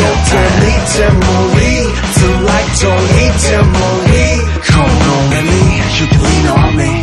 절대 믿지 못해 Till like don't eat them Monie Come on, baby, you can lean on me